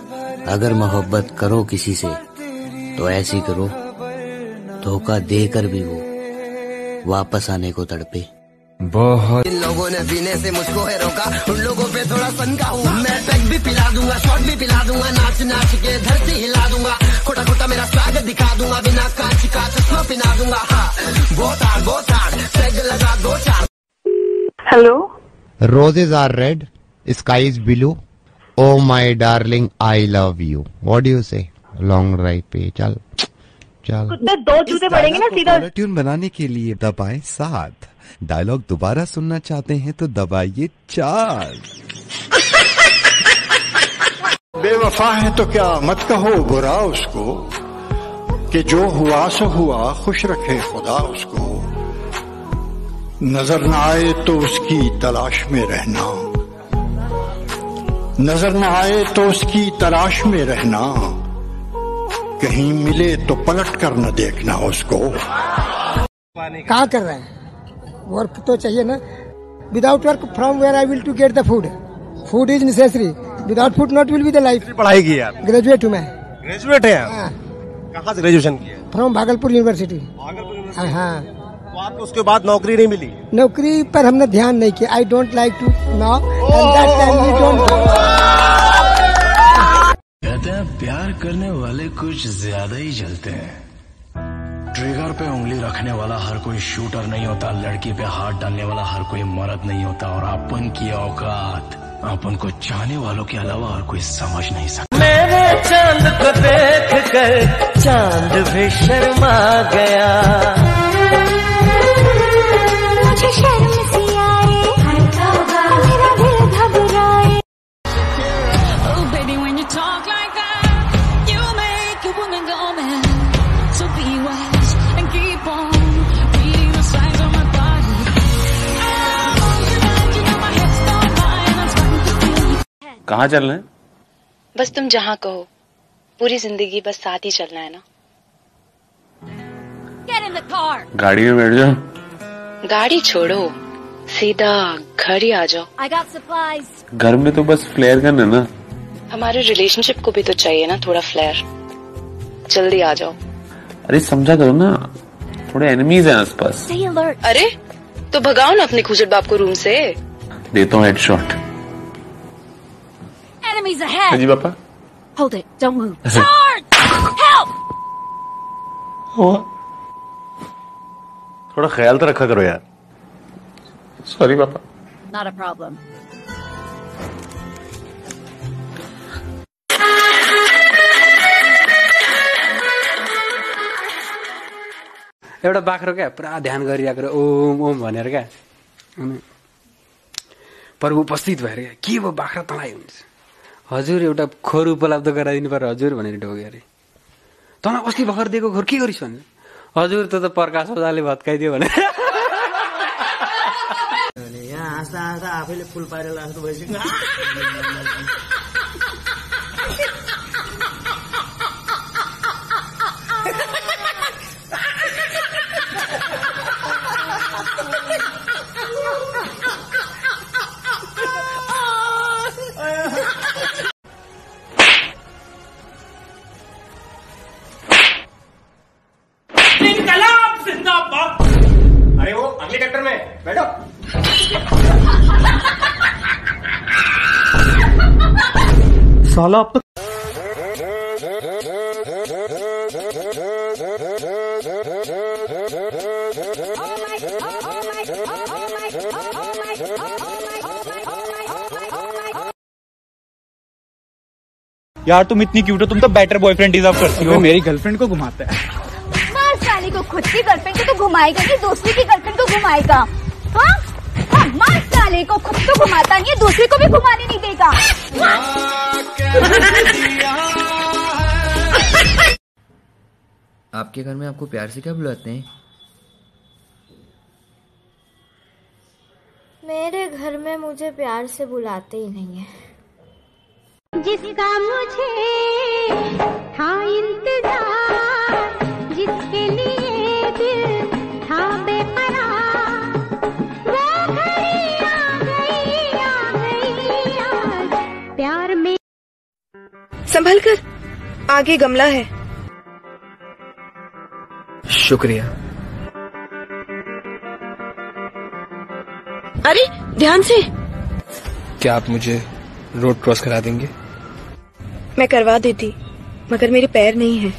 अगर मोहब्बत करो किसी से तो ऐसी करो धोखा देकर भी वो वापस आने को तड़पे। बहुत इन लोगों ने पीने से मुझको है रोका, उन लोगों पे थोड़ा सनका हूँ। मैं पैक भी पिला दूंगा, शॉट भी पिला दूंगा, नाच नाच के धरती हिला दूंगा, खोटा खोटा मेरा स्वागत दिखा दूंगा, बिना कांच का चश्मा पिला दूंगा। हाँ बहुत हार्ड पैग लगा दो चार। Hello. Roses are red, sky is blue. Oh my darling, I love you. What do you say? Long drive पे चल चल। कुत्ते दो जूते पड़ेंगे ना सीधा। ट्यून बनाने के लिए दबाएं 7। डायलॉग दोबारा सुनना चाहते हैं तो दबाइए 4। बेवफा है तो क्या मत कहो बुरा उसको, कि जो हुआ सो हुआ, खुश रखे खुदा उसको। नजर न आए तो उसकी तलाश में रहना, नजर न आए तो उसकी तलाश में रहना, कहीं मिले तो पलट कर न देखना उसको। कहाँ कर रहे हैं? वर्क तो चाहिए ना। Without work from where I will to get the food. Food is necessary, without food not will be the life. पढ़ाई की यार? ग्रेजुएट हूँ मैं। ग्रेजुएट है? कहाँ से ग्रेजुएशन किया? From Bhagalpur university. हाँ। तो आपको उसके बाद नौकरी नहीं मिली? नौकरी पर हमने ध्यान नहीं किया। I don't like to now and that time we don't. कहते हैं प्यार करने वाले कुछ ज्यादा ही जलते हैं। ट्रिगर पे उंगली रखने वाला हर कोई शूटर नहीं होता, लड़की पे हाथ डालने वाला हर कोई मर्द नहीं होता, और अपन की औकात अपन को चाहने वालों के अलावा और कोई समझ नहीं सकता। मेरे चांद को देख कर चांद भी शर्मा गया, मुझे शर्म सी आए, मेरा दिल घबराए। Oh baby when you talk like that, you make a woman go mad. So be wise and keep on reading the signs of my body. कहाँ चल रहे हैं? बस तुम जहाँ कहो, पूरी जिंदगी बस साथ ही चलना है ना। Get in the car. गाड़ी में बैठ जाओ। गाड़ी छोड़ो, सीधा घर ही आ जाओ। I got supplies. घर में तो बस फ्लेयर करना ना। हमारे रिलेशनशिप को भी तो चाहिए ना थोड़ा फ्लेयर। जल्दी आ जाओ। अरे समझा करो ना, थोड़े एनिमीज हैं आसपास। Stay alert. अरे तो भगाओ ना अपने खूचट बाप को रूम से। देता हूँ हेडशॉट। Enemies ahead. जी पापा। Hold it. Don't move. Charge! Help! थोड़ा ख्याल तो रखा करो यार। सॉरी पापा। Not a problem. एउटा बाख्रो क्या पुरा ध्यान गरिरहेको ओम ओम भनेर क्या, अनि प्रभु उपस्थित भएर क्या के भयो बाख्रा तँलाई हुन्छ, हजुर एउटा खोर उपलब्ध गराइदिनु पर्यो हजुर भनेर ढोग्यो अरे। तँलाई अस्ति भर्खर दिएको खोर के गरिस् भने, हजुर त प्रकाश ओझाले भत्काइदियो भने। यहाँ हाँस्दा हाँस्दा आफैले फुल पारेर लान्छु भइसक्यो। अरे वो अगले ट्रैक्टर में बैठो। साला अब तो यार तुम इतनी क्यूट हो, तुम तो बेटर बॉयफ्रेंड डिजर्व करती हो। मेरी गर्लफ्रेंड को घुमाता है। मार साले को, खुद की गर्लफ्रेंड को तो घुमाएगा कि दूसरी की गर्लफ्रेंड को घुमाएगा? हाँ? हाँ, मार साले को, खुद तो घुमाता नहीं है, दूसरी को भी घुमाने नहीं देगा। आपके घर में आपको प्यार से क्या बुलाते हैं? मेरे घर में मुझे प्यार से बुलाते ही नहीं है। जिसका मुझे था इंतजार, जिसके लिए दिल था बेकरार, वो घड़ी आ गई आज प्यार में। संभल कर, आगे गमला है। शुक्रिया। अरे ध्यान से। क्या आप मुझे रोड क्रॉस करा देंगे? मैं करवा देती, मगर मेरे पैर नहीं हैं।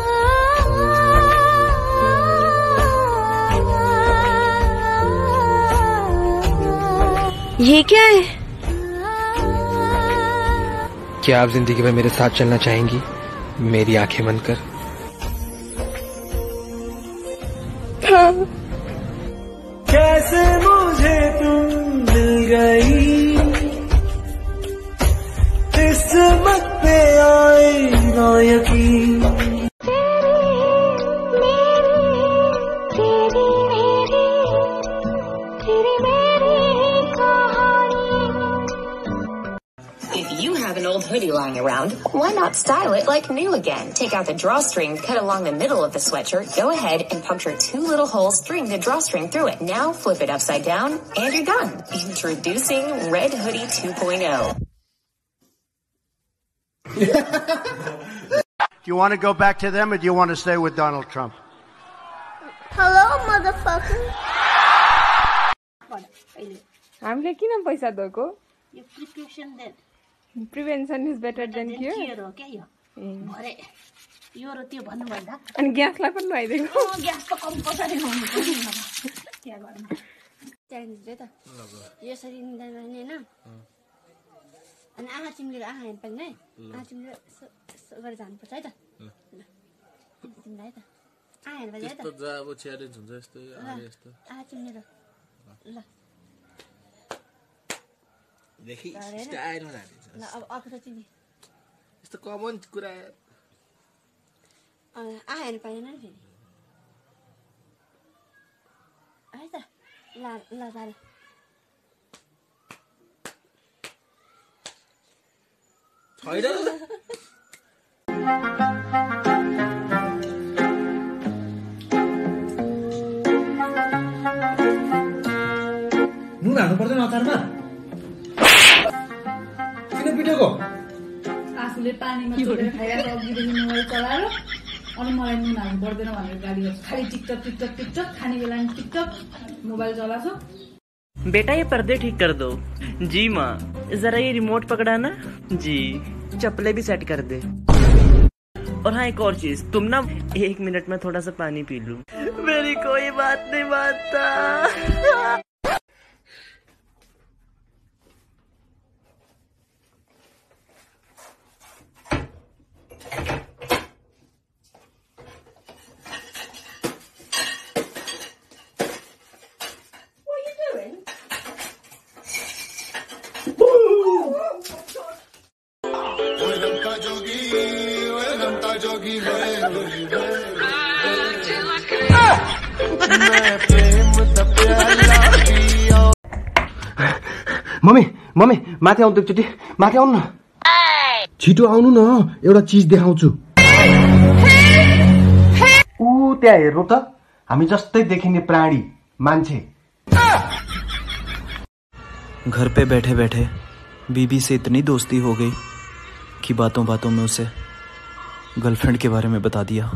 ये क्या है? क्या आप जिंदगी में मेरे साथ चलना चाहेंगी, मेरी आंखें बंद कर? हाँ। कैसे मुझे तुम मिल गई, किस्मत पे आए ना यकीन। If you have an old hoodie lying around, why not style it like new again? Take out the drawstring, cut along the middle of the sweatshirt, go ahead and puncture 2 little holes, string the drawstring through it. Now flip it upside down, and you're done. Introducing Red Hoodie 2.0. Do you want to go back to them or do you want to stay with Donald Trump? Hello, motherfucker. हामीले किन पैसा दिएको? यो prescription दे। Prevention is better than cure हो क्या यो? भरे यो र त्यो भन्नु भन्दा अनि ग्यासलाई पनि नुहाइदिएको। ग्यास त कम्पलसरी नुहाउनु पर्छ नि के गर्नु। च्यालेन्ज दे त। यसरी निदान गर्ने हैन। अनि आँखा चिम्लेर आँखा हेर्नु पर्ने है। आँखा चिम्लेर गरेर जानुपर्छ है त। तिमीलाई त आँखा हेर्नु पर्छ है त। त्यस्तो जाबो च्यालेन्ज हुन्छ यस्तो यस्तो। आँखा चिम्लेर ल देखि स्टाइलमा जान्छ। ल अब अर्को त तिमी यस्तो कमन कुरा आँखा हेर्नु पाएन नि फेरि है त। ल ल ल नुन हाल्नु पर्दैन अचारमा? किन पिटेको? आफूले पानीमा छोडेर खाइरहेको अघिदेखि मोबाइल चलाएर अनि मलाई नुन हाल्नु पर्दैन भनेर गाली गर्छ। खाली टिकटक टिकटक टिकटक, खाने बेला नि टिकटक, मोबाइल चलाछौ। बेटा ये पर्दे ठीक कर दो। जी माँ। जरा ये रिमोट पकड़ाना। जी। चप्पलें भी सेट कर दे। और हाँ एक और चीज, तुम ना 1 मिनट में थोड़ा सा पानी पी लूं। मेरी कोई बात नहीं मानता। मम्मी मम्मी माथि आउनु एकचोटि, माथि आउनु न। छिटो आउनु न, एउटा चिज देखाउँछु। ऊ त्यहाँ हेर्नु त, हामी जस्तै देखिने प्राणी मान्छे। घर पे बैठे बैठे बीबी से इतनी दोस्ती हो गई कि बातों बातों में उसे गर्लफ्रेंड के बारे में बता दिया।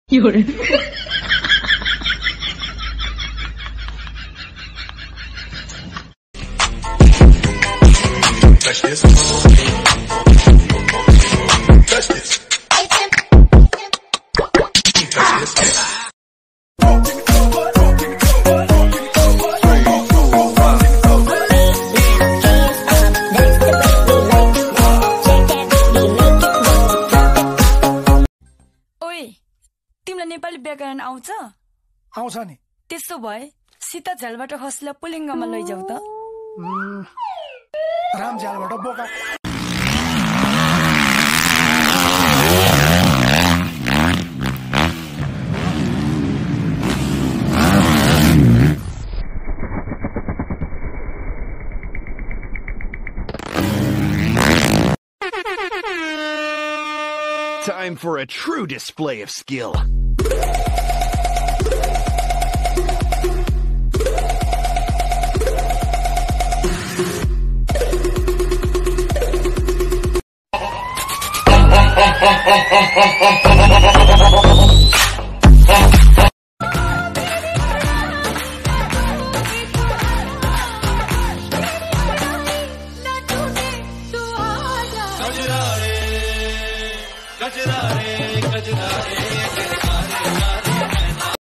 नेपाली व्याकरण आउँछ? आउँछ नि। त्यसो भए सीता झ्यालबाट खसीलाई पुलिङ्गमा लैजाऊ त। राम झ्यालबाट बोका। Time for a true display of skill. गजरा रे गजरा रे